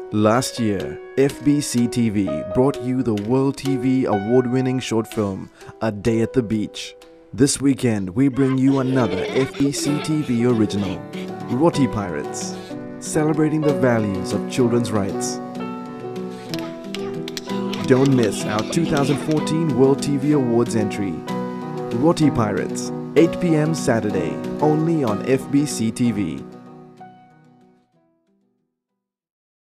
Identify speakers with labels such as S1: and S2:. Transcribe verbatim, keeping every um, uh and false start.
S1: Last year, F B C T V brought you the World T V award-winning short film, A Day at the Beach. This weekend, we bring you another F B C T V original, Roti Pirates, celebrating the values of children's rights. Don't miss our two thousand fourteen World T V Awards entry, Roti Pirates, eight p m Saturday, only on F B C T V.